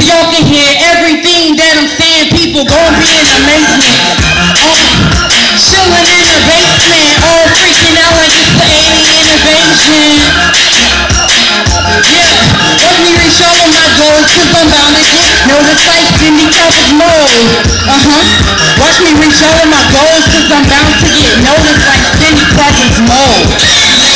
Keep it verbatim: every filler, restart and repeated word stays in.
y'all can hear everything that I'm saying. People gon' be in amazement. Oh, chillin' in the basement, all freaking out like it's the alien invasion. Yeah, watch me reach all of my goals, cause I'm bound to get noticed like Cindy Crawford's mode. Uh-huh. Watch me reach all of my goals, cause I'm bound to get noticed like Cindy Crawford's mode.